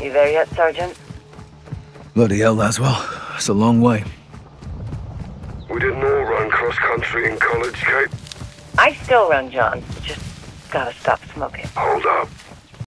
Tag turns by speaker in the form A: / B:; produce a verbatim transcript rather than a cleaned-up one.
A: You there yet, Sergeant?
B: Bloody hell, Laswell. It's a long way.
C: We didn't all run cross-country in college, Kate.
A: I still run, John. Just gotta stop smoking.
C: Hold up.